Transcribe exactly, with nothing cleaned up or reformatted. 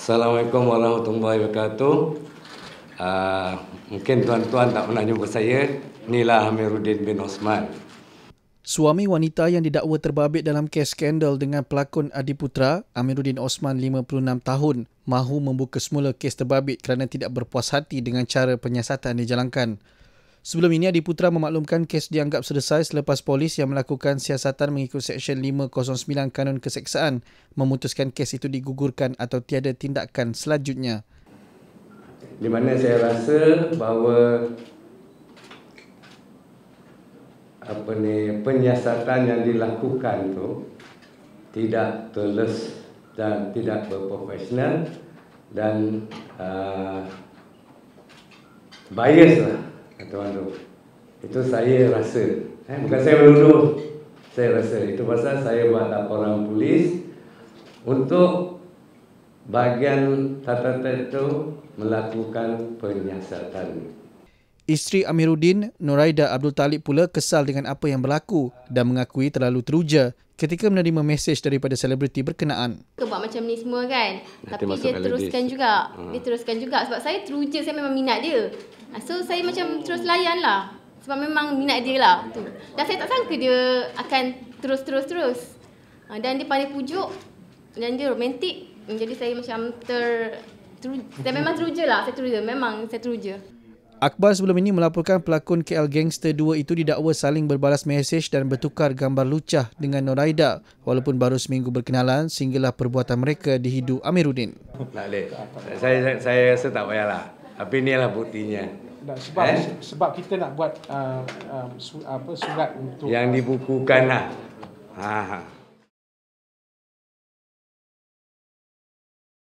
Assalamualaikum warahmatullahi wabarakatuh. Uh, mungkin tuan-tuan tak pernah jumpa saya. Inilah Amiruddin bin Osman. Suami wanita yang didakwa terbabit dalam kes skandal dengan pelakon Adiputra, Amiruddin Osman, lima puluh enam tahun, mahu membuka semula kes terbabit kerana tidak berpuas hati dengan cara penyiasatan dijalankan. Sebelum ini, Adiputra memaklumkan kes dianggap selesai selepas polis yang melakukan siasatan mengikut Seksyen lima kosong sembilan Kanun Keseksaan memutuskan kes itu digugurkan atau tiada tindakan selanjutnya. Di mana saya rasa bahawa apa ni penyiasatan yang dilakukan tu tidak tulus dan tidak berprofesional dan uh, bias lah, tuan tu. Itu saya rasa. Eh, bukan saya menuduh. Saya rasa itu pasal saya buat laporan polis untuk bahagian tata tertib melakukan penyiasatan. Isteri Amiruddin, Noraida Abdul Talib pula kesal dengan apa yang berlaku dan mengakui terlalu teruja ketika menerima mesej daripada selebriti berkenaan. Dia buat macam ni semua kan. Nanti Tapi dia teruskan list. juga. Hmm. Dia teruskan juga sebab saya teruja, saya memang minat dia. So saya macam terus layan lah. Sebab memang minat dia lah. Tu. Dan saya tak sangka dia akan terus-terus-terus. Dan dia pandai pujuk. Dan dia romantik. Jadi saya macam ter... ter saya memang teruja lah. Saya teruja. Memang saya teruja. Akbar sebelum ini melaporkan pelakon K L Gangster dua itu didakwa saling berbalas mesej dan bertukar gambar lucah dengan Noraida walaupun baru seminggu berkenalan sehinggalah perbuatan mereka dihidu Amiruddin. Tak boleh. Saya, saya, saya rasa tak payahlah. Tapi inilah buktinya. Tak, sebab eh? sebab kita nak buat uh, uh, su, apa surat untuk yang dibukukan lah. Ha, ha.